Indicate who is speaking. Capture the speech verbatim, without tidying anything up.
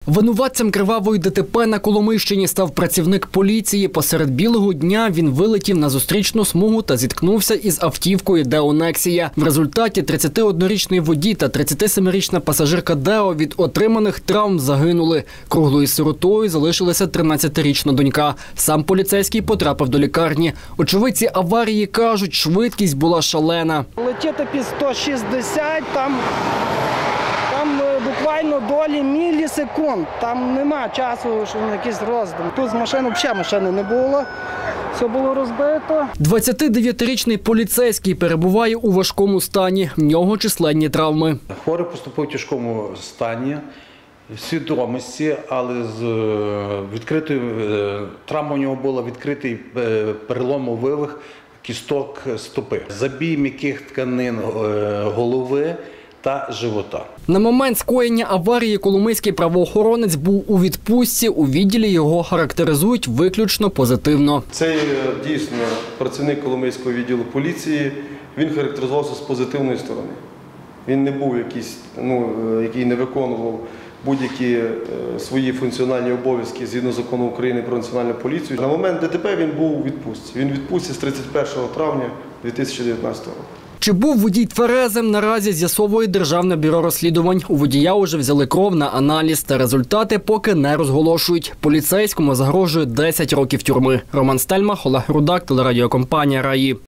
Speaker 1: Винуватцем кривавої ДТП на Коломийщині став працівник поліції. Посеред білого дня він вилетів на зустрічну смугу та зіткнувся із автівкою Део Нексія. В результаті тридцятиоднорічний водій та тридцятисемирічна пасажирка Део від отриманих травм загинули. Круглою сиротою залишилася тринадцятирічна донька. Сам поліцейський потрапив до лікарні. Очевидці аварії кажуть, швидкість була шалена.
Speaker 2: Летіти під сто шістдесят, там... Там буквально долі мілісекунд, там нема часу, що на якийсь роздум. Тут з машини взагалі машини не було, все було розбито.
Speaker 1: двадцятидев'ятирічний поліцейський перебуває у важкому стані, в нього численні травми.
Speaker 3: Хворий поступив в тяжкому стані, свідомості, але з відкритою травмою у нього була відкритий переломовий вивих кісток стопи, забій м'яких тканин голови та живота.
Speaker 1: На момент скоєння аварії коломийський правоохоронець був у відпустці. У відділі його характеризують виключно позитивно.
Speaker 4: Цей дійсно працівник Коломийського відділу поліції, він характеризувався з позитивної сторони. Він не був якийсь, ну, який не виконував будь-які свої функціональні обов'язки згідно закону України про національну поліцію. На момент ДТП він був у відпустці. Він у відпустці з тридцять першого травня дві тисячі дев'ятнадцятого року.
Speaker 1: Чи був водій тверезим, наразі з'ясовує Державне бюро розслідувань. У водія уже взяли кров на аналіз, та результати поки не розголошують. Поліцейському загрожує десять років тюрми. Роман Стельмах, Олег Рудак, телерадіокомпанія «Раї».